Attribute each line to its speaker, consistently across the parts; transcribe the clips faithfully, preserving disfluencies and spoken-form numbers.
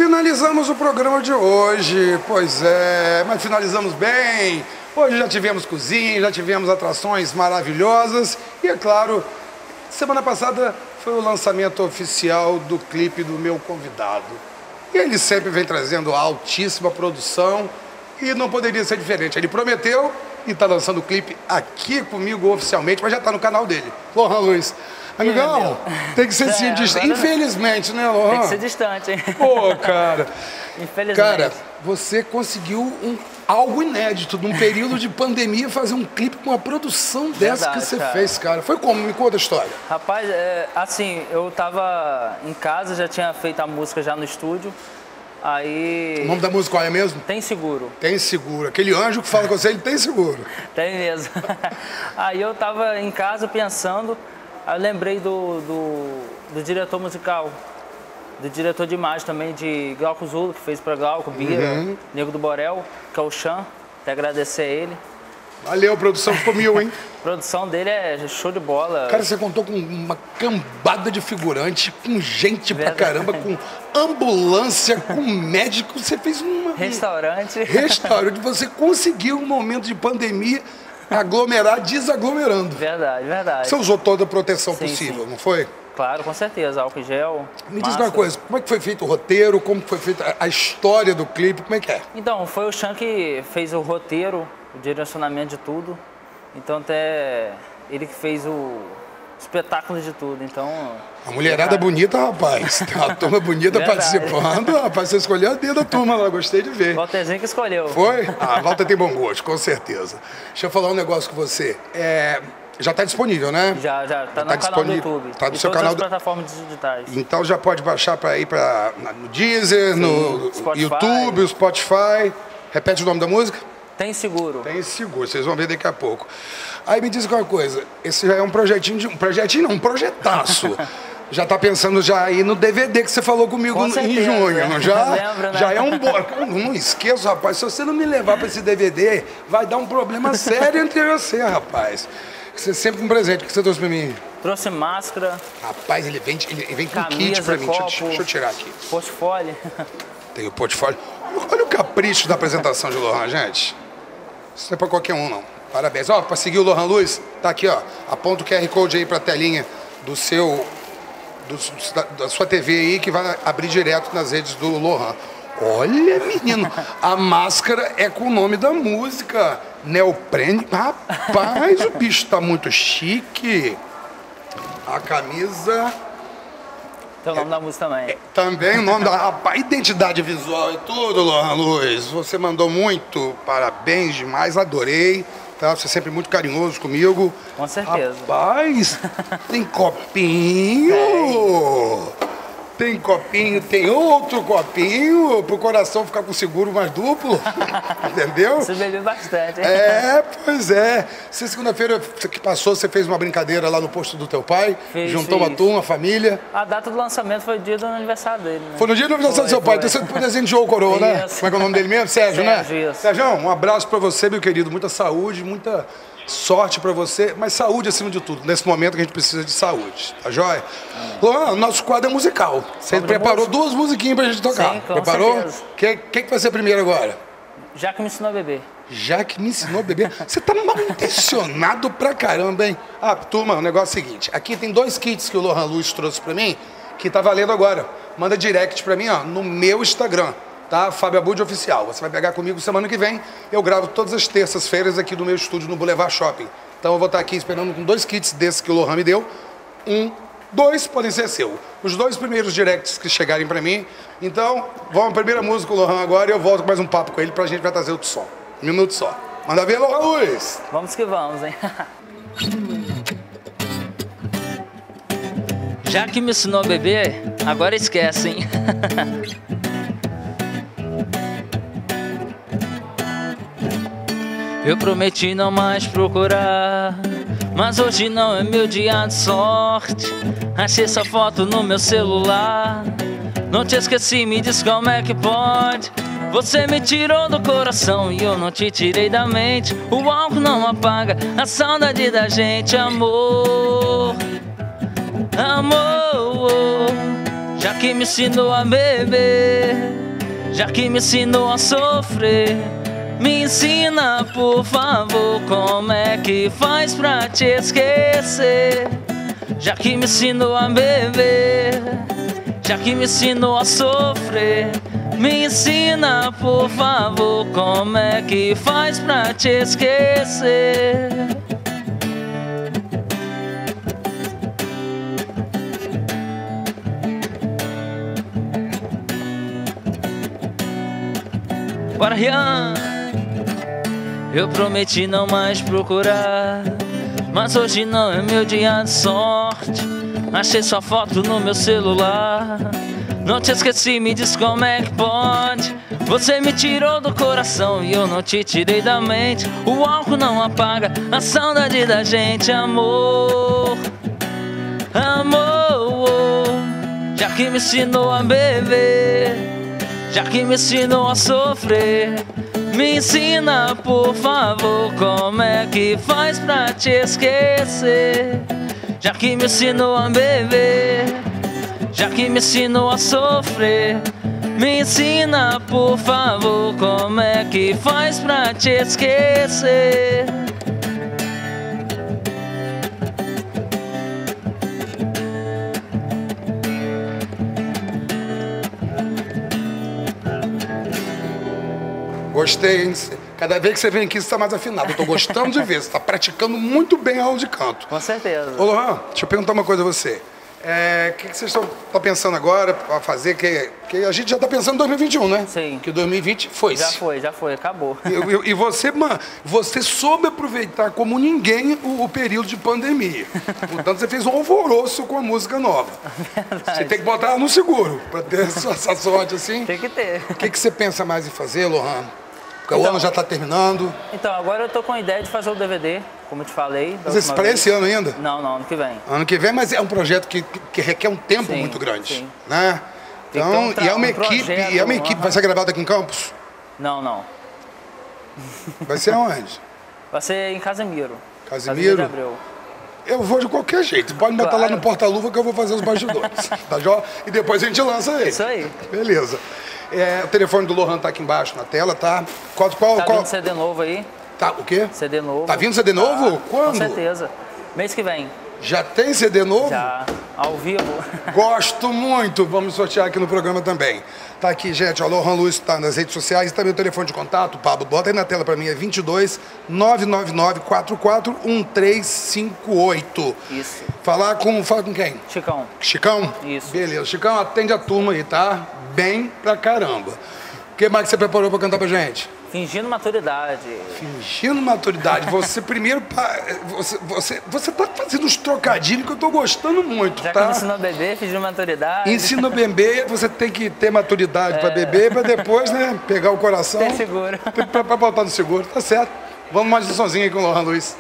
Speaker 1: finalizamos o programa de hoje. Pois é, mas finalizamos bem. Hoje já tivemos cozinha, já tivemos atrações maravilhosas. E é claro, semana passada foi o lançamento oficial do clipe do meu convidado. E ele sempre vem trazendo altíssima produção e não poderia ser diferente. Ele prometeu e está lançando o clipe aqui comigo oficialmente, mas já está no canal dele. Lohan Luiz. Amigão, tem que ser assim, é, distante. Infelizmente, né, Lohan?
Speaker 2: Tem que ser distante, hein?
Speaker 1: Pô, cara.
Speaker 2: Infelizmente.
Speaker 1: Cara, você conseguiu um, algo inédito, num período de pandemia, fazer um clipe com uma produção dessa Verdade, que você cara. fez, cara. Foi como? Me conta a história.
Speaker 2: Rapaz, é, assim, eu tava em casa, já tinha feito a música já no estúdio. Aí...
Speaker 1: O nome da música qual é mesmo?
Speaker 2: Tem Seguro.
Speaker 1: Tem Seguro. Aquele anjo que fala com você, ele tem seguro.
Speaker 2: Tem mesmo. Aí eu tava em casa pensando, aí eu lembrei do, do, do diretor musical, do diretor de imagem também, de Glauco Zulo, que fez pra Glauco, Bira, uhum. Nego do Borel, que é o Chan, até agradecer a ele.
Speaker 1: Valeu, a produção ficou mil, hein?
Speaker 2: A produção dele é show de bola.
Speaker 1: Cara, você contou com uma cambada de figurante, com gente Verdade. pra caramba, com ambulância, com médico. Você fez uma...
Speaker 2: Restaurante.
Speaker 1: Restaurante. Você conseguiu, um momento de pandemia, aglomerar desaglomerando.
Speaker 2: Verdade, verdade.
Speaker 1: Você usou toda a proteção
Speaker 2: sim,
Speaker 1: possível,
Speaker 2: sim.
Speaker 1: não foi?
Speaker 2: Claro, com certeza. Álcool gel.
Speaker 1: Me diz uma coisa, como é que foi feito o roteiro, como foi feita a história do clipe, como é que é?
Speaker 2: Então, foi o Chan que fez o roteiro, o direcionamento de tudo. Então até ele que fez o espetáculo de tudo. Então.
Speaker 1: A mulherada bonita, rapaz. Tem uma turma bonita participando. Rapaz, você escolheu a dedo da turma lá, gostei de ver.
Speaker 2: Walterzinho que escolheu.
Speaker 1: Foi? Ah, a Walter tem bom gosto, com certeza. Deixa eu falar um negócio com você. É. Já está disponível, né?
Speaker 2: Já, já. Está no tá canal do YouTube.
Speaker 1: Está no
Speaker 2: e
Speaker 1: seu
Speaker 2: todas
Speaker 1: canal.
Speaker 2: As plataformas digitais.
Speaker 1: Então já pode baixar para ir para no Deezer, Sim, no Spotify. YouTube, o Spotify. Repete o nome da música?
Speaker 2: Tem Seguro.
Speaker 1: Tem Seguro, vocês vão ver daqui a pouco. Aí me diz uma coisa, esse já é um projetinho, de, um projetinho não, um projetaço. Já está pensando já aí no D V D que você falou comigo
Speaker 2: Com
Speaker 1: em
Speaker 2: certeza.
Speaker 1: junho, não já?
Speaker 2: Lembra, né?
Speaker 1: Já é um bom. Não esqueço, rapaz, se você não me levar para esse D V D, vai dar um problema sério entre você, rapaz. Você sempre um presente, o que você trouxe para mim?
Speaker 2: Trouxe máscara.
Speaker 1: Rapaz, ele vem, ele vem com
Speaker 2: camisa,
Speaker 1: kit para mim,
Speaker 2: copo,
Speaker 1: deixa, eu, deixa eu tirar aqui.
Speaker 2: Portfólio.
Speaker 1: Tem o portfólio. Olha o capricho da apresentação de Lohan, gente. Isso não é para qualquer um, não. Parabéns. Ó, para seguir o Lohan Luiz, tá aqui, ó. Aponta o Q R Code aí para a telinha do seu, do, da, da sua T V aí, que vai abrir direto nas redes do Lohan. Olha, menino, a máscara é com o nome da música. Neoprene. Rapaz, o bicho tá muito chique. A camisa...
Speaker 2: Tem o nome é, da música também.
Speaker 1: É, também o nome da... Rapaz, identidade visual e tudo, Lohan Luiz. Você mandou muito, parabéns demais, adorei. Tá? Você é sempre muito carinhoso comigo.
Speaker 2: Com certeza.
Speaker 1: Rapaz, tem copinho. Tem copinho, tem outro copinho, pro coração ficar com seguro mais duplo. Entendeu?
Speaker 2: Você bebeu bastante, hein?
Speaker 1: É, pois é. Você, segunda-feira que passou, você fez uma brincadeira lá no posto do teu pai,
Speaker 2: fiz,
Speaker 1: juntou
Speaker 2: fiz.
Speaker 1: uma turma, uma família.
Speaker 2: A data do lançamento foi o dia do aniversário dele, né?
Speaker 1: Foi no dia do aniversário foi, do seu pai, foi. Então você desenhou o coroa, né?
Speaker 2: Isso.
Speaker 1: Como é que é o nome dele mesmo? Sérgio,
Speaker 2: Sérgio,
Speaker 1: né?
Speaker 2: Isso.
Speaker 1: Sérgio, um abraço pra você, meu querido. Muita saúde, muita sorte pra você, mas saúde acima de tudo. Nesse momento que a gente precisa de saúde, tá joia? Luan, o nosso quadro é musical. Você Sobre preparou música? duas musiquinhas pra gente tocar.
Speaker 2: Sim, com
Speaker 1: Preparou?
Speaker 2: certeza.
Speaker 1: O que, que, que vai ser primeiro agora?
Speaker 2: Já que me ensinou a beber.
Speaker 1: Já que me ensinou a beber? Você tá mal intencionado pra caramba, hein? Ah, turma, o negócio é o seguinte. Aqui tem dois kits que o Lohan Luiz trouxe pra mim, que tá valendo agora. Manda direct pra mim, ó, no meu Instagram. Tá? Fábio Abud Oficial. Você vai pegar comigo semana que vem. Eu gravo todas as terças-feiras aqui do meu estúdio no Boulevard Shopping. Então eu vou estar aqui esperando com dois kits desses que o Lohan me deu. Um, dois podem ser seu. Os dois primeiros directs que chegarem pra mim. Então, vamos à primeira música com o Lohan agora e eu volto com mais um papo com ele pra gente vai trazer outro som. Um minuto só. Manda ver, Lohan Luiz!
Speaker 2: Vamos que vamos, hein? Já que me ensinou a beber, agora esquece, hein? Eu prometi não mais procurar, mas hoje não é meu dia de sorte. Achei essa foto no meu celular. Não te esqueci, me diz como é que pode. Você me tirou do coração e eu não te tirei da mente. O álcool não apaga a saudade da gente, amor. Amor, já que me ensinou a beber, já que me ensinou a sofrer. Me ensina, por favor, como é que faz pra te esquecer. Já que me ensinou a beber, já que me ensinou a sofrer. Me ensina, por favor, como é que faz pra te esquecer. Bora, Rian! Eu prometi não mais procurar, mas hoje não é meu dia de sorte. Achei sua foto no meu celular, não te esqueci, me diz como é que pode. Você me tirou do coração e eu não te tirei da mente. O álcool não apaga a saudade da gente, amor. Amor, já que me ensinou a beber, já que me ensinou a sofrer. Me ensina, por favor, como é que faz pra te esquecer. Já que me ensinou a beber, já que me ensinou a sofrer. Me ensina, por favor, como é que faz pra te esquecer.
Speaker 1: Gostei, hein? Cada vez que você vem aqui, você está mais afinado. Eu tô gostando de ver. Você está praticando muito bem a aula de canto.
Speaker 2: Com certeza.
Speaker 1: Ô, Lohan, deixa eu perguntar uma coisa a você. É, o que, que vocês estão tá pensando agora para fazer? Que, que a gente já está pensando em dois mil e vinte e um, né?
Speaker 2: Sim.
Speaker 1: Que dois mil e vinte foi.
Speaker 2: Já foi, já foi, acabou.
Speaker 1: E, e, e você, mano, você soube aproveitar como ninguém o, o período de pandemia. Portanto, você fez um alvoroço com a música nova.
Speaker 2: Verdade.
Speaker 1: Você tem que botar ela no seguro para ter essa, essa sorte assim.
Speaker 2: Tem que ter.
Speaker 1: O que, que você pensa mais em fazer, Lohan? Porque
Speaker 2: Então,
Speaker 1: o ano já está terminando.
Speaker 2: Então, agora eu tô com a ideia de fazer o D V D, como eu te falei.
Speaker 1: Mas esse para esse ano ainda?
Speaker 2: Não, não, ano que vem.
Speaker 1: Ano que vem, mas é um projeto que, que requer um tempo
Speaker 2: Sim,
Speaker 1: muito grande,
Speaker 2: sim.
Speaker 1: né?
Speaker 2: Tem que ter
Speaker 1: Então,
Speaker 2: um tra-
Speaker 1: e é uma
Speaker 2: um
Speaker 1: equipe,
Speaker 2: projeto,
Speaker 1: e é uma equipe,
Speaker 2: aham.
Speaker 1: vai ser gravada aqui em Campos?
Speaker 2: Não, não.
Speaker 1: Vai ser aonde?
Speaker 2: Vai ser em Casimiro.
Speaker 1: Casimiro?
Speaker 2: de Abreu.
Speaker 1: Eu vou de qualquer jeito. Pode me botar
Speaker 2: Claro.
Speaker 1: lá no porta-luva que eu vou fazer os bastidores. Tá jó? E depois a gente lança ele.
Speaker 2: Isso aí.
Speaker 1: Beleza. É, o telefone do Lohan tá aqui embaixo na tela, tá? Qual, qual,
Speaker 2: Tá
Speaker 1: qual...
Speaker 2: vindo C D novo aí?
Speaker 1: Tá, o quê?
Speaker 2: C D novo.
Speaker 1: Tá vindo C D novo?
Speaker 2: Tá,
Speaker 1: Quando?
Speaker 2: Com certeza. Mês que vem.
Speaker 1: Já tem C D novo?
Speaker 2: Já. Ao vivo.
Speaker 1: Gosto muito. Vamos sortear aqui no programa também. Tá aqui, gente. O Lohan Luiz tá nas redes sociais e também o telefone de contato. Pablo, bota aí na tela pra mim. É vinte e dois, nove nove nove, quatro quatro um três cinco oito.
Speaker 2: Isso.
Speaker 1: Falar com... Fala com quem?
Speaker 2: Chicão.
Speaker 1: Chicão?
Speaker 2: Isso.
Speaker 1: Beleza. Chicão, atende a turma aí, tá? Bem pra caramba. O que mais que você preparou pra cantar pra gente?
Speaker 2: Fingindo maturidade.
Speaker 1: Fingindo maturidade. Você primeiro... pa- Você, você, você tá fazendo uns trocadilhos que eu tô gostando muito,
Speaker 2: Já que
Speaker 1: tá?
Speaker 2: me ensinou a beber, fingindo maturidade.
Speaker 1: Ensina a beber, você tem que ter maturidade pra beber, pra depois, né, pegar o coração.
Speaker 2: Ter seguro.
Speaker 1: Pra, pra botar no seguro, tá certo. Vamos mais um sonzinho aí com o Lohan Luiz.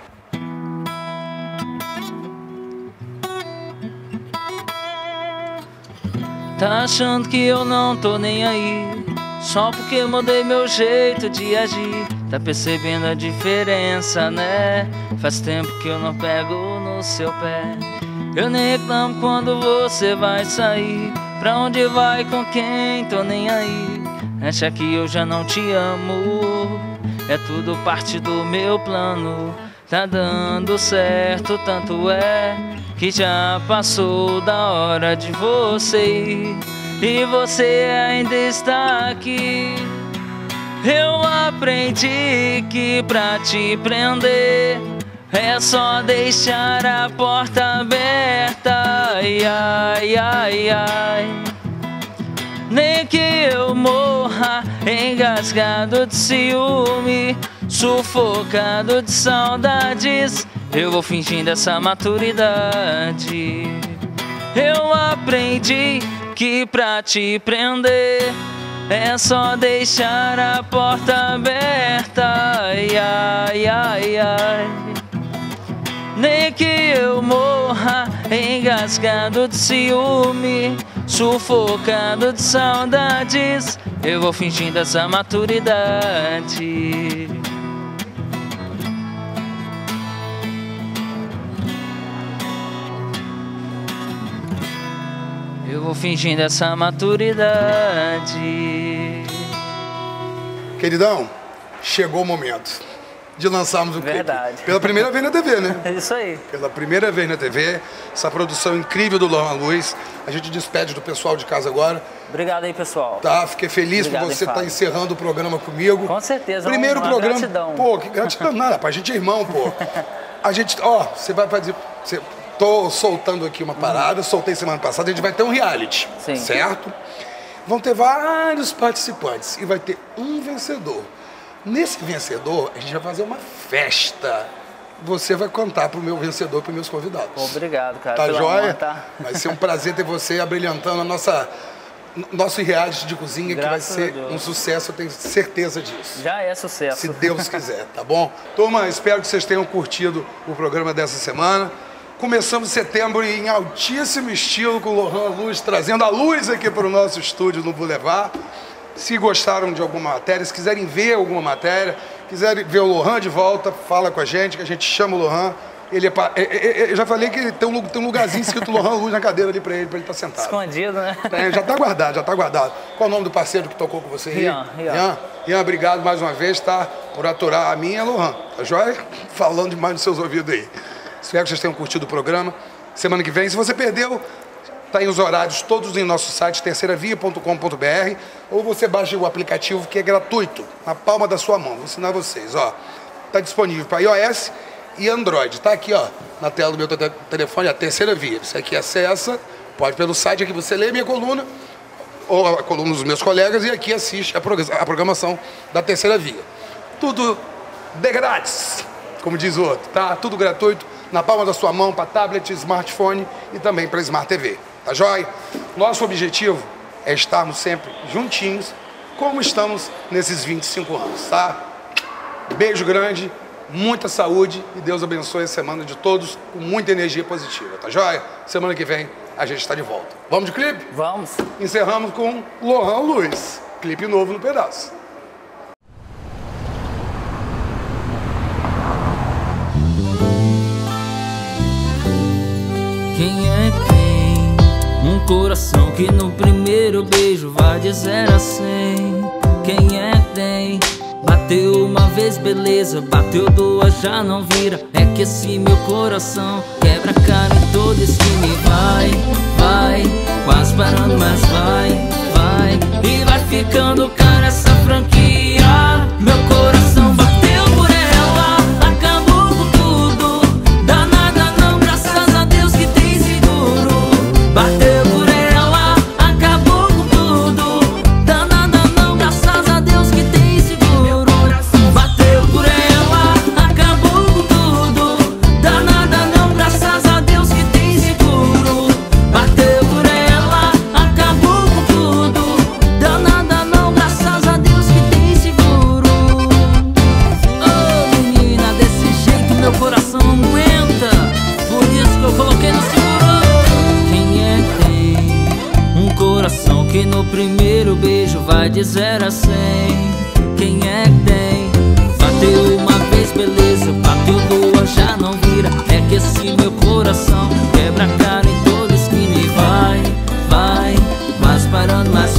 Speaker 2: Tá achando que eu não tô nem aí, só porque eu mudei meu jeito de agir. Tá percebendo a diferença, né? Faz tempo que eu não pego no seu pé. Eu nem reclamo quando você vai sair. Pra onde vai, com quem, tô nem aí. Acha que eu já não te amo, é tudo parte do meu plano. Tá dando certo, tanto é que já passou da hora de você ir, e você ainda está aqui. Eu aprendi que pra te prender é só deixar a porta aberta. Ai, ai, ai, ai. Nem que eu morra engasgado de ciúme, sufocado de saudades, eu vou fingindo essa maturidade. Eu aprendi que pra te prender é só deixar a porta aberta. Ai, ai, ai, ai. Nem que eu morra engasgado de ciúme, sufocado de saudades, eu vou fingindo essa maturidade. Eu vou fingindo essa maturidade.
Speaker 1: Queridão, chegou o momento de lançarmos o clipe.
Speaker 2: Verdade.
Speaker 1: Pela primeira vez na T V, né?
Speaker 2: É isso aí.
Speaker 1: Pela primeira vez na T V, essa produção incrível do Lohan Luiz. A gente despede do pessoal de casa agora.
Speaker 2: Obrigado aí, pessoal.
Speaker 1: Tá, fiquei feliz
Speaker 2: Obrigado,
Speaker 1: por você estar
Speaker 2: Fábio.
Speaker 1: encerrando o programa comigo.
Speaker 2: Com certeza.
Speaker 1: Primeiro
Speaker 2: uma
Speaker 1: programa.
Speaker 2: Gratidão.
Speaker 1: Pô, que gratidão nada, pá, a gente é irmão, pô. A gente, ó, você vai fazer. Você, tô soltando aqui uma parada, uhum. soltei semana passada, a gente vai ter um reality.
Speaker 2: Sim.
Speaker 1: Certo? Vão ter vários participantes e vai ter um vencedor. Nesse vencedor, a gente vai fazer uma festa. Você vai contar pro meu vencedor, pros meus convidados.
Speaker 2: Obrigado, cara.
Speaker 1: Tá joia?
Speaker 2: Honra, tá?
Speaker 1: Vai ser um prazer ter você abrilhantando a nossa, nosso reality de cozinha,
Speaker 2: Graças
Speaker 1: que vai ser um sucesso, eu tenho certeza disso.
Speaker 2: Já é sucesso.
Speaker 1: Se Deus quiser, tá bom? Turma, espero que vocês tenham curtido o programa dessa semana. Começamos setembro em altíssimo estilo com o Lohan Luiz, trazendo a luz aqui para o nosso estúdio no Boulevard. Se gostaram de alguma matéria, se quiserem ver alguma matéria, quiserem ver o Lohan de volta, fala com a gente, que a gente chama o Lohan. Ele é pa... Eu já falei que tem um, tem um lugarzinho escrito Lohan Luz na cadeira ali para ele, para ele estar sentado.
Speaker 2: Escondido, né?
Speaker 1: É, já está guardado, já está guardado. Qual é o nome do parceiro que tocou com você aí?
Speaker 2: Rian, Rian.
Speaker 1: Rian, Rian, obrigado mais uma vez, tá? Por aturar a minha e a Lohan. Tá joia? Falando demais nos seus ouvidos aí. Espero que vocês tenham curtido o programa. Semana que vem, se você perdeu, tá aí os horários todos em nosso site, terceira via ponto com ponto br, ou você baixa o aplicativo que é gratuito, na palma da sua mão. Vou ensinar vocês, ó. Tá disponível para iOS e Android. Tá aqui, ó, na tela do meu te telefone, a Terceira Via. Você aqui acessa, pode pelo site aqui você lê minha coluna, ou a coluna dos meus colegas, e aqui assiste a, prog a programação da Terceira Via. Tudo de grátis, como diz o outro, tá? Tudo gratuito, na palma da sua mão, para tablet, smartphone e também para Smart T V. Tá joia? Nosso objetivo é estarmos sempre juntinhos, como estamos nesses vinte e cinco anos, tá? Beijo grande, muita saúde e Deus abençoe a semana de todos com muita energia positiva, tá joia? Semana que vem a gente está de volta. Vamos de clipe?
Speaker 2: Vamos.
Speaker 1: Encerramos com Lohan Luiz, clipe novo no pedaço.
Speaker 2: Quem é que tem um coração que no primeiro beijo vai de zero a cem? Quem é que tem? Bateu uma vez, beleza, bateu duas, já não vira. É que esse meu coração quebra a cara em toda esquina e vai, vai, quase parando, mas vai, vai. E vai ficando cara essa franquia. Meu coração bateu por ela, acabou com tudo. Danada não, graças a Deus que tem seguro. Bateu por ela, acabou com tudo. Danada não, graças a Deus que tem seguro. Bateu por ela, acabou com tudo. Danada não, graças a Deus que tem seguro. Bateu por ela, acabou com tudo. Danada não, graças a Deus que tem seguro. Oh menina, desse jeito meu coração não aguenta. Por isso que eu coloquei no seguro. Quem é que tem um coração que no primeiro beijo vai de zero a cem? Quem é que tem? Bateu uma vez, beleza, bateu duas, já não vira. É que esse meu coração quebra a cara em toda esquina e vai, vai, mas parando, mas